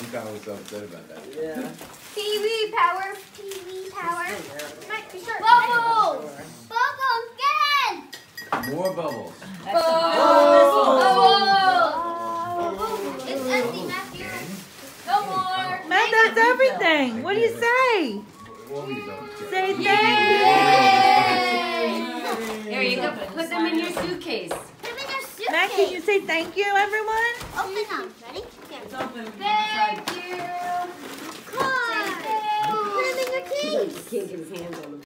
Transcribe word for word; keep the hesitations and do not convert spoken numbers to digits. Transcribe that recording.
Kyle was so upset about that. Yeah. Pee-wee power. Pee-wee power. Might be short. Bubbles. Bubbles again. More bubbles. Bubbles. It's empty, Matthew. No more. Matt, that's everything. What do you say? Say thank Yay. There you go. Put them in your suitcase. Put them in your suitcase. you. Matt, can you say thank you, everyone? Open them. Ready? It's open. Thank you. Come on. Put them in your case. He can't get his hands on them.